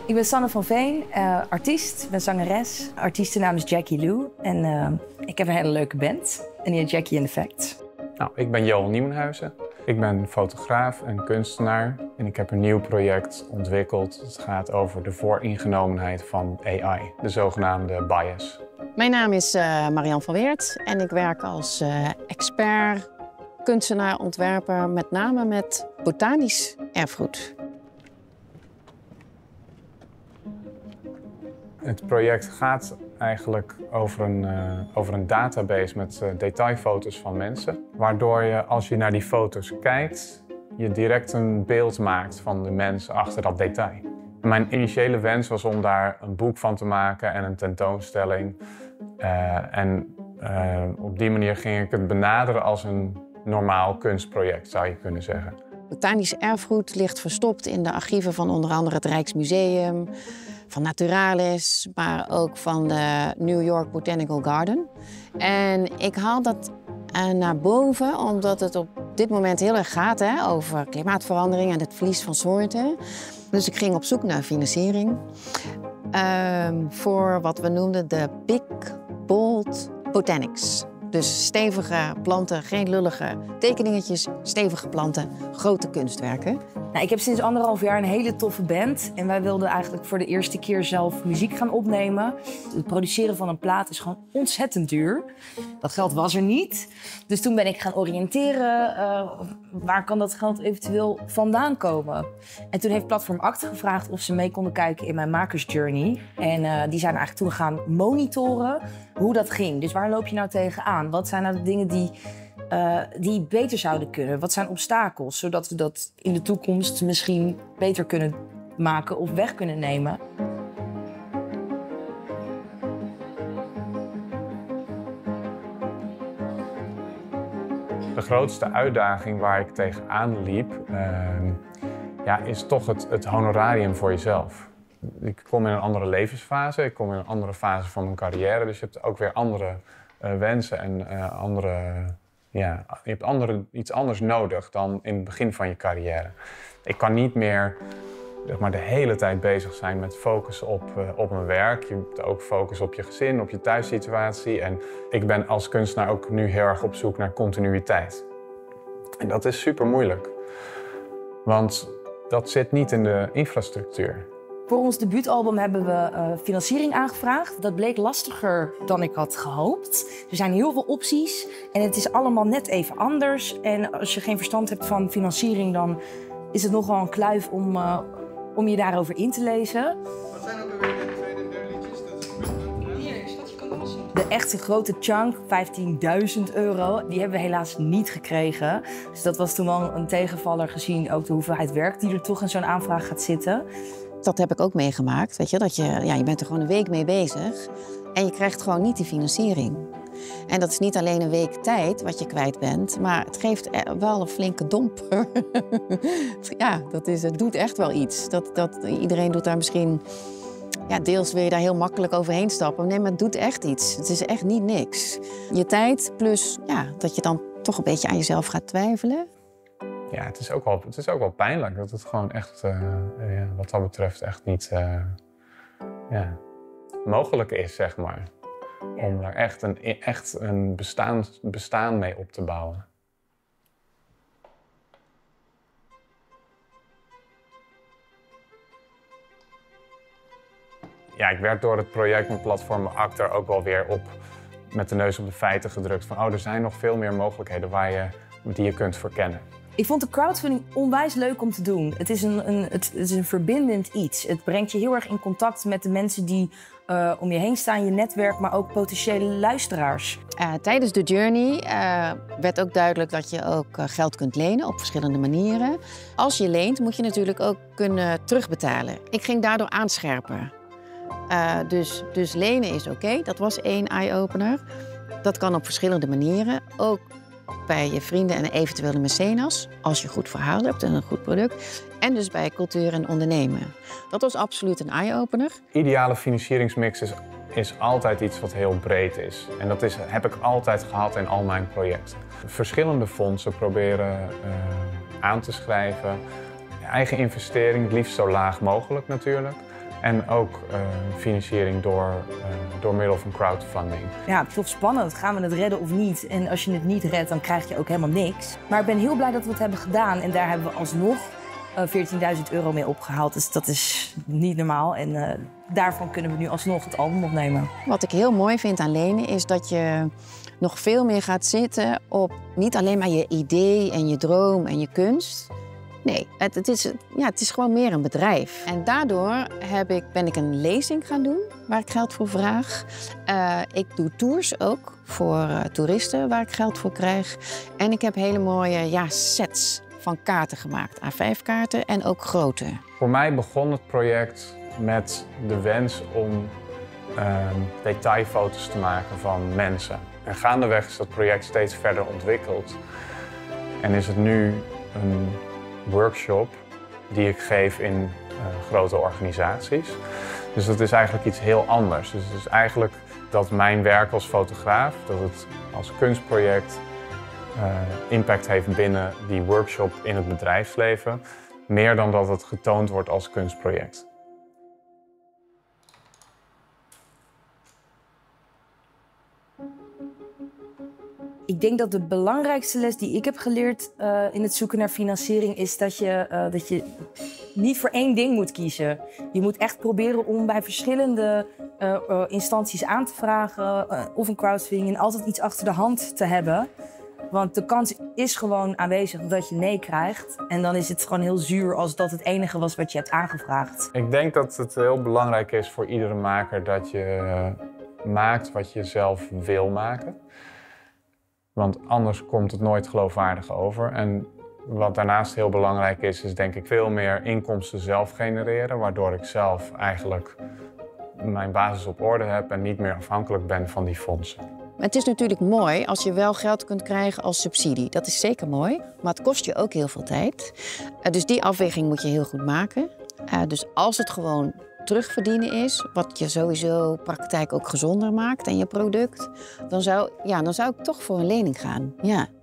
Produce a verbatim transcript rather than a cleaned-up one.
Ik ben Sanne van Veen, uh, artiest, ik ben zangeres. Artiestennaam is Jackie Lou en uh, ik heb een hele leuke band. En die heet Jackie and the Facts. Nou, ik ben Johan Nieuwenhuizen. Ik ben fotograaf en kunstenaar en ik heb een nieuw project ontwikkeld. Het gaat over de vooringenomenheid van A I, de zogenaamde bias. Mijn naam is uh, Marianne van Weert en ik werk als uh, expert, kunstenaar, ontwerper, met name met botanisch erfgoed. Het project gaat eigenlijk over een, uh, over een database met uh, detailfoto's van mensen. Waardoor je, als je naar die foto's kijkt, je direct een beeld maakt van de mens achter dat detail. Mijn initiële wens was om daar een boek van te maken en een tentoonstelling. Uh, en uh, op die manier ging ik het benaderen als een normaal kunstproject, zou je kunnen zeggen. Botanisch erfgoed ligt verstopt in de archieven van onder andere het Rijksmuseum, van Naturalis, maar ook van de New York Botanical Garden. En ik haal dat uh, naar boven omdat het op dit moment heel erg gaat hè, over klimaatverandering en het verlies van soorten. Dus ik ging op zoek naar financiering uh, voor wat we noemden de Big Bold Botanics. Dus stevige planten, geen lullige tekeningetjes, stevige planten, grote kunstwerken. Nou, ik heb sinds anderhalf jaar een hele toffe band. En wij wilden eigenlijk voor de eerste keer zelf muziek gaan opnemen. Het produceren van een plaat is gewoon ontzettend duur. Dat geld was er niet. Dus toen ben ik gaan oriënteren. Uh, waar kan dat geld eventueel vandaan komen? En toen heeft Platform Acte gevraagd of ze mee konden kijken in mijn makersjourney. En uh, die zijn eigenlijk toen gaan monitoren hoe dat ging. Dus waar loop je nou tegenaan? Wat zijn nou de dingen die, uh, die beter zouden kunnen? Wat zijn obstakels? Zodat we dat in de toekomst misschien beter kunnen maken of weg kunnen nemen. De grootste uitdaging waar ik tegenaan liep, uh, ja, is toch het, het honorarium voor jezelf. Ik kom in een andere levensfase, ik kom in een andere fase van mijn carrière. Dus je hebt ook weer andere uh, wensen en uh, andere, ja, je hebt andere, iets anders nodig dan in het begin van je carrière. Ik kan niet meer zeg maar, de hele tijd bezig zijn met focussen op, uh, op mijn werk. Je moet ook focussen op je gezin, op je thuissituatie. En ik ben als kunstenaar ook nu heel erg op zoek naar continuïteit. En dat is super moeilijk. Want dat zit niet in de infrastructuur. Voor ons debuutalbum hebben we uh, financiering aangevraagd. Dat bleek lastiger dan ik had gehoopt. Er zijn heel veel opties en het is allemaal net even anders. En als je geen verstand hebt van financiering, dan is het nogal een kluif om, uh, om je daarover in te lezen. Wat zijn ook alweer de tweede en derde liedjes? Dat is hier, ik schat, je kan alles zien. De echte grote chunk, vijftienduizend euro, die hebben we helaas niet gekregen. Dus dat was toen wel een tegenvaller gezien ook de hoeveelheid werk die er toch in zo'n aanvraag gaat zitten. Dat heb ik ook meegemaakt, weet je, dat je, ja, je bent er gewoon een week mee bezig en je krijgt gewoon niet die financiering. En dat is niet alleen een week tijd wat je kwijt bent, maar het geeft wel een flinke domper. Ja, dat is, het doet echt wel iets. Dat, dat, iedereen doet daar misschien, ja, deels wil je daar heel makkelijk overheen stappen. Nee, maar het doet echt iets. Het is echt niet niks. Je tijd plus ja, dat je dan toch een beetje aan jezelf gaat twijfelen. Ja, het is ook wel, het is ook wel pijnlijk dat het gewoon echt, uh, ja, wat dat betreft, echt niet uh, ja, mogelijk is, zeg maar. Om daar echt een, echt een bestaan, bestaan mee op te bouwen. Ja, ik werd door het project met Platform Acte ook wel weer op, met de neus op de feiten gedrukt van, oh, er zijn nog veel meer mogelijkheden waar je, die je kunt verkennen. Ik vond de crowdfunding onwijs leuk om te doen. Het is een, een, het, het is een verbindend iets. Het brengt je heel erg in contact met de mensen die uh, om je heen staan, je netwerk, maar ook potentiële luisteraars. Uh, tijdens de journey uh, werd ook duidelijk dat je ook uh, geld kunt lenen op verschillende manieren. Als je leent, moet je natuurlijk ook kunnen terugbetalen. Ik ging daardoor aanscherpen. Uh, dus, dus lenen is oké, okay. Dat was één eye-opener. Dat kan op verschillende manieren. Ook bij je vrienden en eventuele mecenas, als je een goed verhaal hebt en een goed product. En dus bij cultuur en ondernemen. Dat was absoluut een eye-opener. Ideale financieringsmix is, is altijd iets wat heel breed is. En dat is, heb ik altijd gehad in al mijn projecten. Verschillende fondsen proberen uh, aan te schrijven. Eigen investering, het liefst zo laag mogelijk natuurlijk. En ook uh, financiering door, uh, door middel van crowdfunding. Ja, toch spannend. Gaan we het redden of niet? En als je het niet redt, dan krijg je ook helemaal niks. Maar ik ben heel blij dat we het hebben gedaan. En daar hebben we alsnog uh, veertienduizend euro mee opgehaald. Dus dat is niet normaal. En uh, daarvan kunnen we nu alsnog het album opnemen. Wat ik heel mooi vind aan Lene is dat je nog veel meer gaat zitten op niet alleen maar je idee en je droom en je kunst. Nee, het, het, is, ja, het is gewoon meer een bedrijf. En daardoor heb ik, ben ik een lezing gaan doen waar ik geld voor vraag. Uh, ik doe tours ook voor uh, toeristen waar ik geld voor krijg. En ik heb hele mooie ja, sets van kaarten gemaakt. A vijf kaarten en ook grote. Voor mij begon het project met de wens om uh, detailfoto's te maken van mensen. En gaandeweg is dat project steeds verder ontwikkeld. En is het nu een workshop die ik geef in uh, grote organisaties. Dus dat is eigenlijk iets heel anders. Dus het is eigenlijk dat mijn werk als fotograaf, dat het als kunstproject uh, impact heeft binnen die workshop in het bedrijfsleven, meer dan dat het getoond wordt als kunstproject. Ik denk dat de belangrijkste les die ik heb geleerd uh, in het zoeken naar financiering is dat je, uh, dat je niet voor één ding moet kiezen. Je moet echt proberen om bij verschillende uh, uh, instanties aan te vragen uh, of een crowdfunding en altijd iets achter de hand te hebben. Want de kans is gewoon aanwezig dat je nee krijgt. En dan is het gewoon heel zuur als dat het enige was wat je hebt aangevraagd. Ik denk dat het heel belangrijk is voor iedere maker dat je uh, maakt wat je zelf wil maken. Want anders komt het nooit geloofwaardig over. En wat daarnaast heel belangrijk is, is denk ik veel meer inkomsten zelf genereren. Waardoor ik zelf eigenlijk mijn basis op orde heb en niet meer afhankelijk ben van die fondsen. Het is natuurlijk mooi als je wel geld kunt krijgen als subsidie. Dat is zeker mooi, maar het kost je ook heel veel tijd. Uh, dus die afweging moet je heel goed maken. Uh, dus als het gewoon terugverdienen is, wat je sowieso praktijk ook gezonder maakt en je product, dan zou, ja, dan zou ik toch voor een lening gaan. Ja.